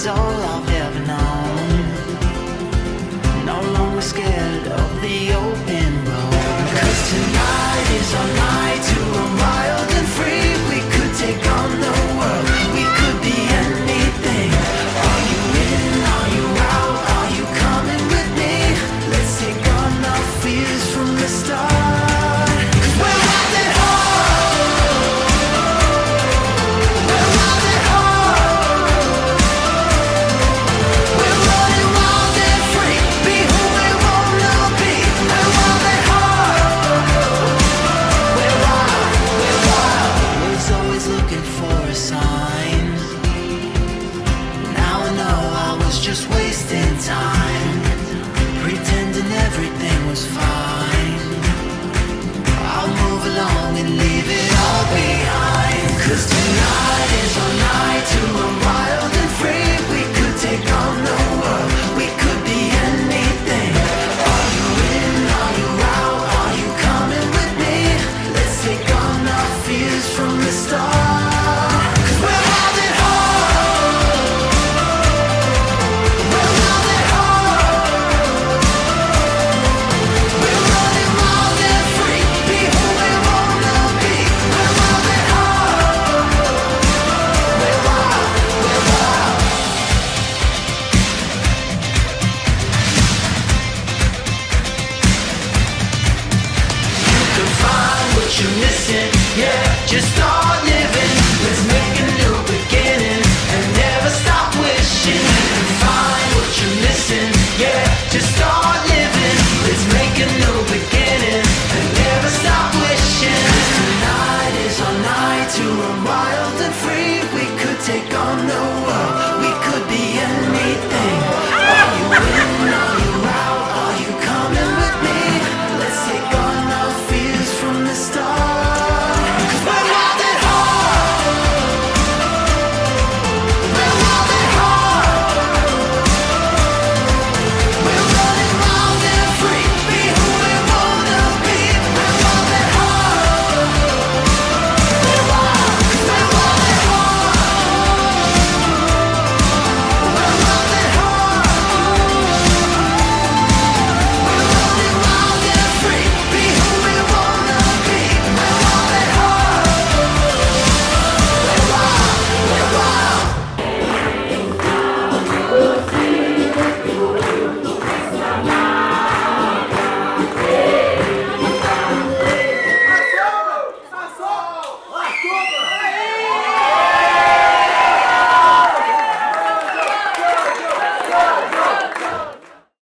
is all I've ever known. No longer scared of the open road. 'Cause tonight is our night to run wild and free. We could take on the world, we could be anything. Are you in, are you out, are you coming with me? Let's take on our fears from the start. 'Cause we're wild at heart. We're wild at heart. We're running wild and free. Be who we wanna be. We're wild at heart. We're wild, we're wild. Was always looking for a sign. Now I know I was just wasting time, pretending everything was fine. I'll move along and leave it all behind. 'Cause tonight is our